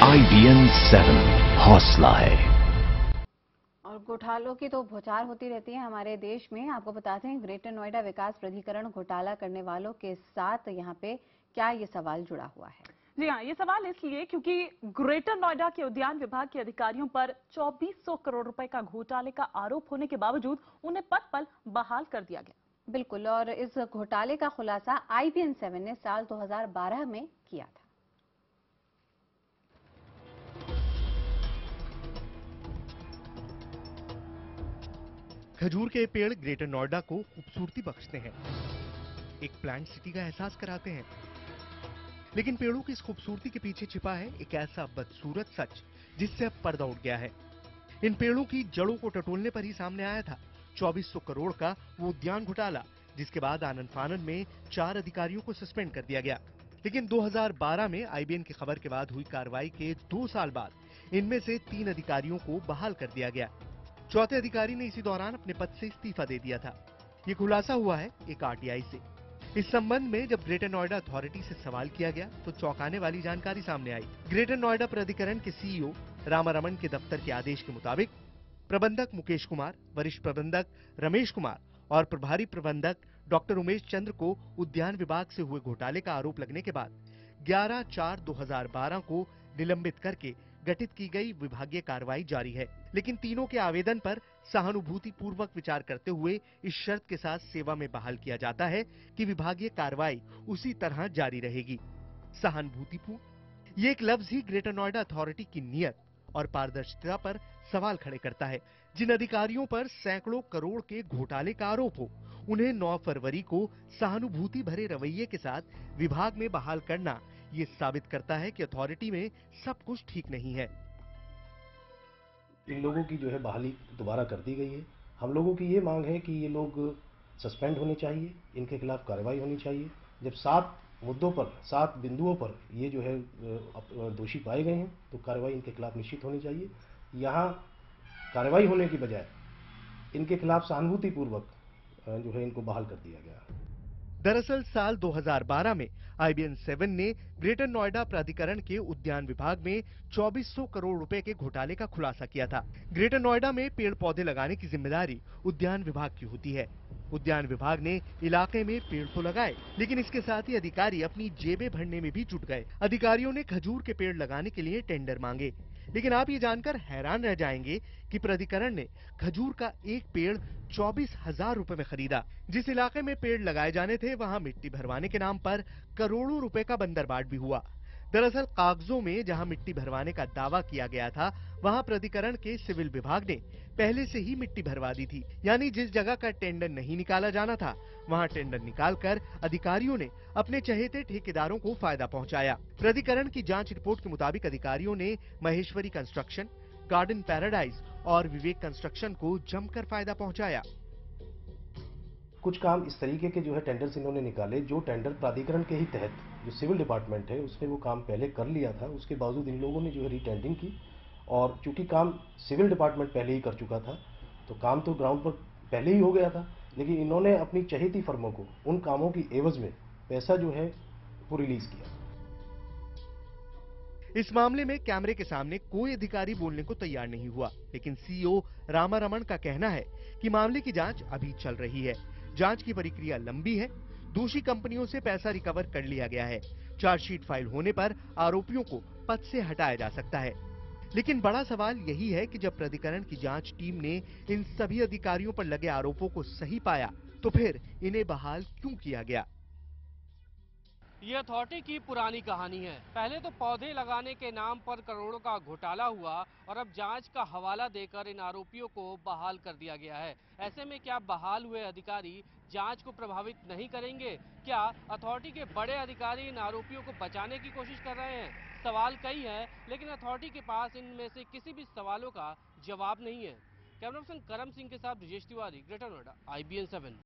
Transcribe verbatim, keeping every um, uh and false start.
आई B N seven हौसला है। और घोटालों की तो बौछार होती रहती है हमारे देश में। आपको बताते हैं ग्रेटर नोएडा विकास प्राधिकरण घोटाला करने वालों के साथ यहाँ पे क्या ये सवाल जुड़ा हुआ है। जी हाँ, ये सवाल इसलिए क्योंकि ग्रेटर नोएडा के उद्यान विभाग के अधिकारियों पर चौबीस सौ करोड़ रुपए का घोटाले का आरोप होने के बावजूद उन्हें पद पर बहाल कर दिया गया। बिल्कुल, और इस घोटाले का खुलासा आई बी एन सेवन ने साल दो हज़ार बारह में किया था। खजूर के पेड़ ग्रेटर नोएडा को खूबसूरती बख्शते हैं, एक प्लांट सिटी का एहसास कराते हैं, लेकिन पेड़ों की इस खूबसूरती के पीछे छिपा है एक ऐसा बदसूरत सच जिससे अब पर्दा उठ गया है। इन पेड़ों की जड़ों को टटोलने पर ही सामने आया था चौबीस सौ करोड़ का वो उद्यान घोटाला, जिसके बाद आनन फानन में चार अधिकारियों को सस्पेंड कर दिया गया। लेकिन दो हज़ार बारह में आई बी एन की खबर के बाद हुई कार्रवाई के दो साल बाद इनमें से तीन अधिकारियों को बहाल कर दिया गया। चौथे अधिकारी ने इसी दौरान अपने पद से इस्तीफा दे दिया था। ये खुलासा हुआ है एक आर टी आई से। इस संबंध में जब ग्रेटर नोएडा अथॉरिटी से सवाल किया गया तो चौंकाने वाली जानकारी सामने आई। ग्रेटर नोएडा प्राधिकरण के सी ई ओ रामारमण के दफ्तर के आदेश के मुताबिक प्रबंधक मुकेश कुमार, वरिष्ठ प्रबंधक रमेश कुमार और प्रभारी प्रबंधक डॉक्टर उमेश चंद्र को उद्यान विभाग से हुए घोटाले का आरोप लगने के बाद ग्यारह चार दो हज़ार बारह को निलंबित करके गठित की गई विभागीय कार्रवाई जारी है। लेकिन तीनों के आवेदन पर सहानुभूति पूर्वक विचार करते हुए इस शर्त के साथ सेवा में बहाल किया जाता है कि विभागीय कार्रवाई उसी तरह जारी रहेगी। सहानुभूतिपूर्ण ये एक लफ्ज ही ग्रेटर नोएडा अथॉरिटी की नीयत और पारदर्शिता पर सवाल खड़े करता है। जिन अधिकारियों पर सैकड़ों करोड़ के घोटाले का आरोप हो, उन्हें नौ फरवरी को सहानुभूति भरे रवैये के साथ विभाग में बहाल करना ये साबित करता है कि अथॉरिटी में सब कुछ ठीक नहीं है। इन लोगों की जो है बहाली दोबारा कर दी गई है। हम लोगों की ये मांग है कि ये लोग सस्पेंड होने चाहिए, इनके खिलाफ कार्रवाई होनी चाहिए। जब सात मुद्दों पर, सात बिंदुओं पर ये जो है दोषी पाए गए हैं तो कार्रवाई इनके खिलाफ निश्चित होनी चाहिए। यहाँ कार्रवाई होने की बजाय इनके खिलाफ सहानुभूतिपूर्वक जो है इनको बहाल कर दिया गया। दरअसल साल दो हज़ार बारह में आई बी एन सेवन ने ग्रेटर नोएडा प्राधिकरण के उद्यान विभाग में चौबीस सौ करोड़ रुपए के घोटाले का खुलासा किया था। ग्रेटर नोएडा में पेड़ पौधे लगाने की जिम्मेदारी उद्यान विभाग की होती है। उद्यान विभाग ने इलाके में पेड़ तो लगाए, लेकिन इसके साथ ही अधिकारी अपनी जेबें भरने में भी जुट गए। अधिकारियों ने खजूर के पेड़ लगाने के लिए टेंडर मांगे, लेकिन आप ये जानकर हैरान रह जाएंगे कि प्राधिकरण ने खजूर का एक पेड़ चौबीस हजार रुपए में खरीदा। जिस इलाके में पेड़ लगाए जाने थे वहां मिट्टी भरवाने के नाम पर करोड़ों रुपए का बंदरबाट भी हुआ। दरअसल कागजों में जहां मिट्टी भरवाने का दावा किया गया था, वहां प्राधिकरण के सिविल विभाग ने पहले से ही मिट्टी भरवा दी थी। यानी जिस जगह का टेंडर नहीं निकाला जाना था, वहां टेंडर निकालकर अधिकारियों ने अपने चहेते ठेकेदारों को फायदा पहुंचाया। प्राधिकरण की जांच रिपोर्ट के मुताबिक अधिकारियों ने महेश्वरी कंस्ट्रक्शन, गार्डन पैराडाइज और विवेक कंस्ट्रक्शन को जमकर फायदा पहुंचाया। कुछ काम इस तरीके के जो है टेंडर्स इन्होंने निकाले जो टेंडर प्राधिकरण के ही तहत जो सिविल डिपार्टमेंट है उसने वो काम पहले कर लिया था। उसके बावजूद इन लोगों ने जो है रीटेंडरिंग की, और चूंकि काम सिविल डिपार्टमेंट पहले ही कर चुका था तो काम तो ग्राउंड पर पहले ही हो गया था, लेकिन इन्होंने अपनी चहेती फर्मों को उन कामों की एवज में पैसा जो है वो रिलीज किया। इस मामले में कैमरे के सामने कोई अधिकारी बोलने को तैयार नहीं हुआ, लेकिन सी ई ओ रामारमण का कहना है कि मामले की जांच अभी चल रही है। जांच की प्रक्रिया लंबी है। दोषी कंपनियों से पैसा रिकवर कर लिया गया है। चार्जशीट फाइल होने पर आरोपियों को पद से हटाया जा सकता है। लेकिन बड़ा सवाल यही है कि जब प्राधिकरण की जांच टीम ने इन सभी अधिकारियों पर लगे आरोपों को सही पाया तो फिर इन्हें बहाल क्यों किया गया। ये अथॉरिटी की पुरानी कहानी है। पहले तो पौधे लगाने के नाम पर करोड़ों का घोटाला हुआ और अब जांच का हवाला देकर इन आरोपियों को बहाल कर दिया गया है। ऐसे में क्या बहाल हुए अधिकारी जांच को प्रभावित नहीं करेंगे? क्या अथॉरिटी के बड़े अधिकारी इन आरोपियों को बचाने की कोशिश कर रहे हैं? सवाल कई हैं, लेकिन अथॉरिटी के पास इनमें से किसी भी सवालों का जवाब नहीं है। कैमरा पर्सन करम सिंह के साथ Brijesh Tiwari, greater Noida, I B N seven.